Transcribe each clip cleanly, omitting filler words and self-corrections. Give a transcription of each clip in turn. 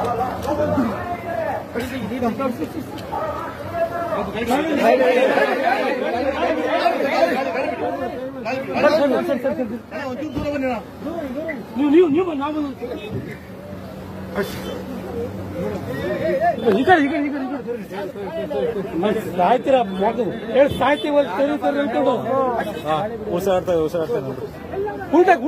ಸಾಯ್ತೀರ ಸಾಯ್ತಿ ಉಸಿರಾಡ್ತಾ ಉಲ್ಟಾಕ್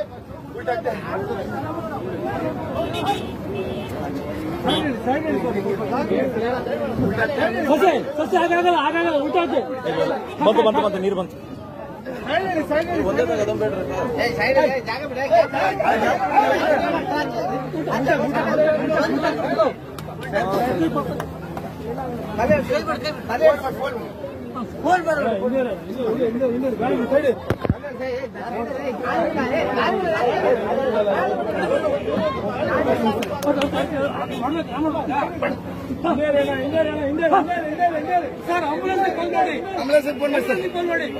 ಸಸ್ಯ ಆಗಾಗಲ್ಲ ಉಲ್ಟಾಯ್ತು ಬಂತು ನೀರು ಬಂತು ಸರ್ ಆಂಬುಲೆನ್ಸ್ ಫೋನ್ ಮಾಡಿ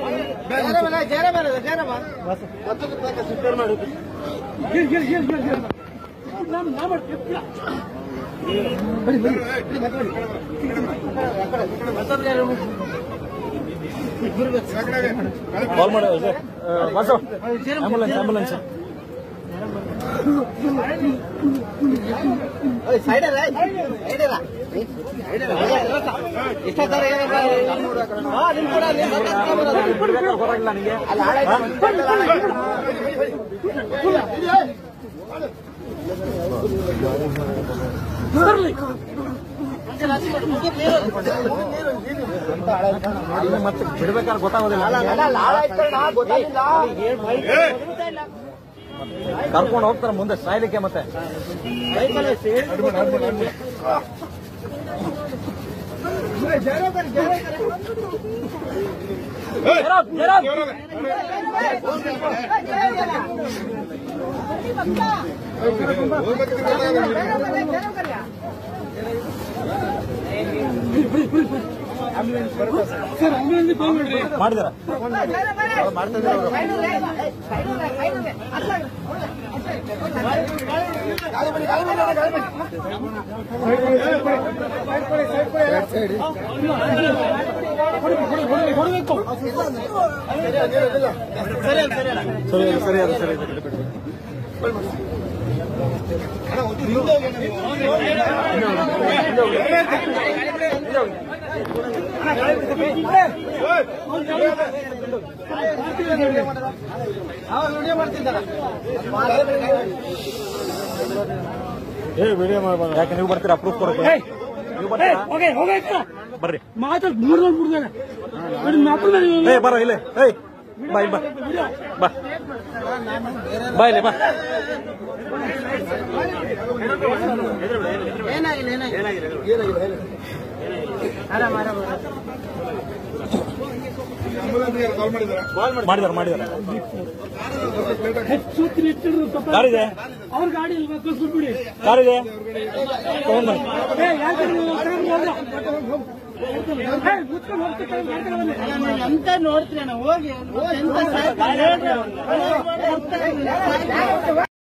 ಕಾಲ್ ಮಾಡ ಆಂಬುಲೆನ್ಸ್ ಗೊತ್ತಾಗಿಲ್ಲ ನನಗೆ ಮತ್ತೆ ಬಿಡ್ಬೇಕಾದ್ರೆ ಗೊತ್ತಾಗೋದಿಲ್ಲ ಕರ್ಕೊಂಡು ಹೋಗ್ತಾರೆ ಮುಂದೆ ಸಾಯ್ಲಿಕ್ಕೆ ಮತ್ತೆ ಮಾಡಿದಾರ ಸರಿ ವಿಡಿಯೋ ಮಾಡ್ಬಾರ್ದು ಯಾಕೆ ನೀವು ಬರ್ತೀರಾ ಪ್ರೂಫ್ ಕೊಡಕ್ಕೆ ನೀವು ಬರ್ರಿ ಬರೋ ಇಲ್ಲೇ ಬಾ ಬಾ ಬಾ ಬಾ ಇಲ್ಲೇ ಬಾ ಮಾಡಿದಾರೆ ಕಾರಿದೆ ಅವ್ರ ಗಾಡಿ ಕಾರಿದೆ ಎಂತ ನೋಡ್ತೀರ ಹೋಗಿ